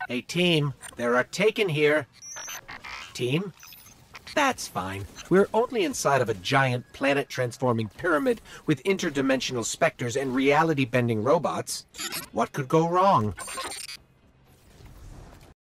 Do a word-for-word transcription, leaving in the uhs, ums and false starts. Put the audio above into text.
Hey, team, there are Taken here. Team? That's fine. We're only inside of a giant planet-transforming pyramid with interdimensional specters and reality-bending robots. What could go wrong?